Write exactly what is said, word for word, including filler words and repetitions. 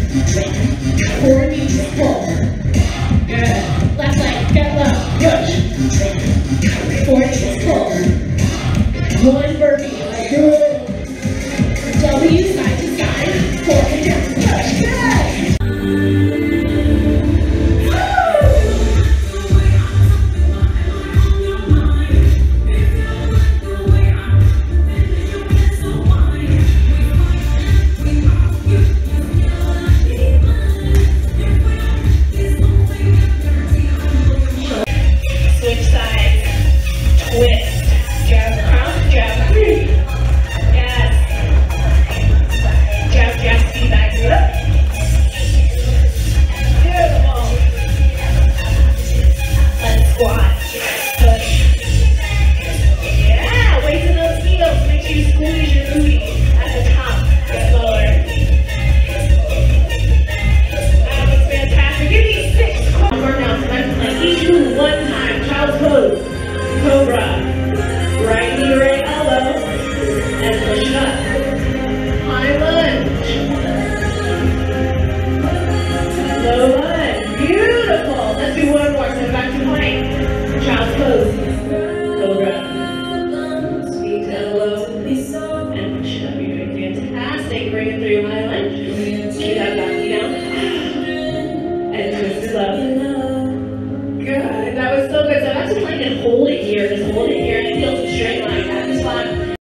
Four knees, pull. Good. Left leg, get low, push. Four knees, pull. One burpee, good. W side to side, forward and down.